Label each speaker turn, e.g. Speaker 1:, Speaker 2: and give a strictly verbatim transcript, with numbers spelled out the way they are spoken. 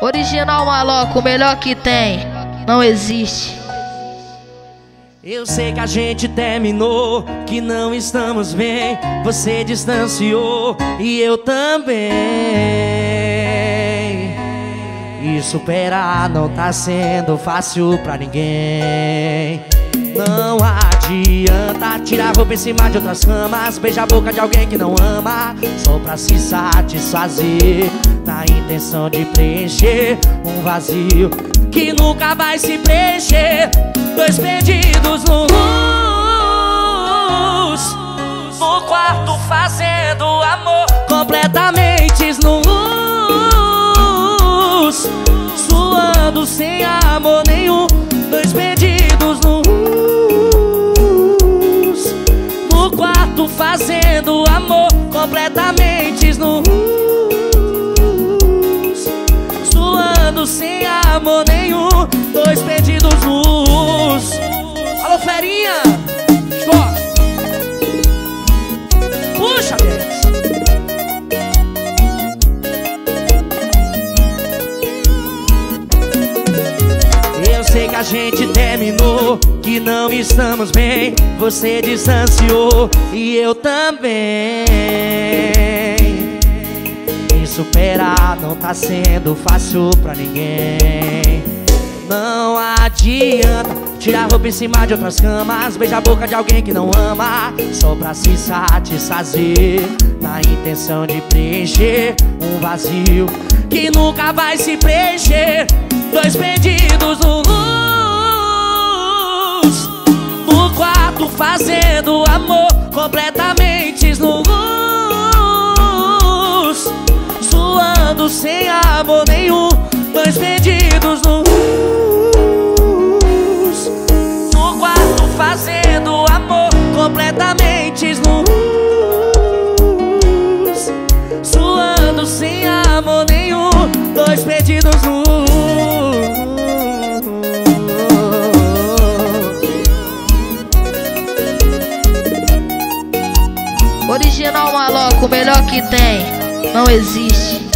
Speaker 1: Original Maloca, o melhor que tem, não existe.
Speaker 2: Eu sei que a gente terminou, que não estamos bem. Você distanciou e eu também. E superar não tá sendo fácil pra ninguém. Não adianta tirar a roupa em cima de outras camas, beijar a boca de alguém que não ama, só pra se satisfazer, na intenção de preencher um vazio que nunca vai se preencher. Dois perdidos no luz, no quarto fazendo amor, completamente nus, suando sem amor nenhum. Dois perdidos no luz, no quarto fazendo amor, completamente nus, suando sem amor nenhum. Dois perdidos nus. Alô, ferinha, escola. Puxa, Deus. Eu sei que a gente terminou, que não estamos bem. Você distanciou e eu também. E superar não tá sendo fácil pra ninguém. Não adianta tirar a roupa em cima de outras camas, beijar a boca de alguém que não ama, só pra se satisfazer, na intenção de preencher um vazio que nunca vai se preencher. Dois perdidos no luz, no quarto fazendo amor, completamente nus, suando sem amor nenhum. Dois perdidos no luz, no quarto fazendo amor, completamente nus, suando sem amor nenhum. Dois perdidos no
Speaker 1: Original Maloca, o melhor que tem, não existe.